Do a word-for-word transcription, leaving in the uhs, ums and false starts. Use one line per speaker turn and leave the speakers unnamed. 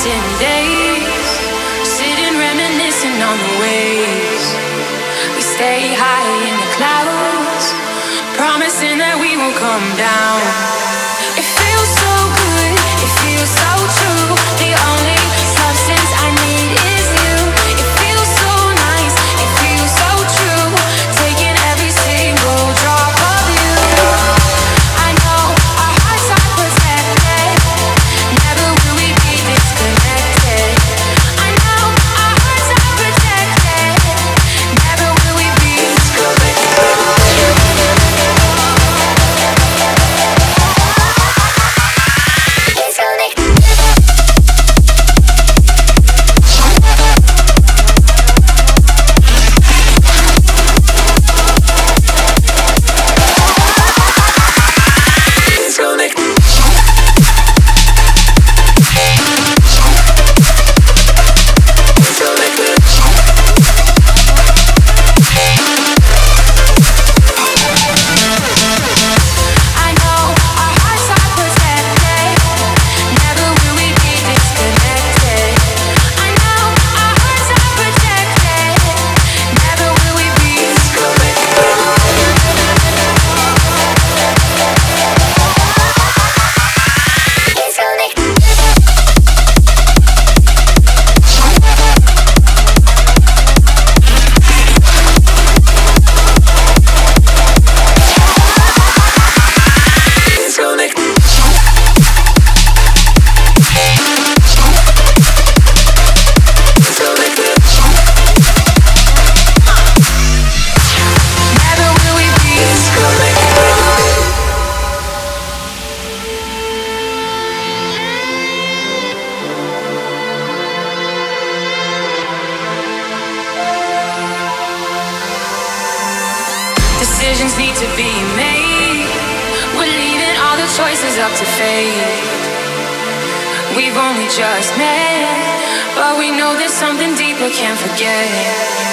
forgotten days, sitting reminiscing on the ways we stay high in the clouds, promising that we won't come down. It feels so good, it feels so true. The only substance I need is you. It feels so nice, it feels so true. Taking every single drop of you. I know our hearts are protected. Never will we be disconnected. I know our hearts are protected. Never will we be disconnected. Decisions need to be made. We're leaving all the choices up to fate. We've only just met, but we know there's something deeper, can't forget.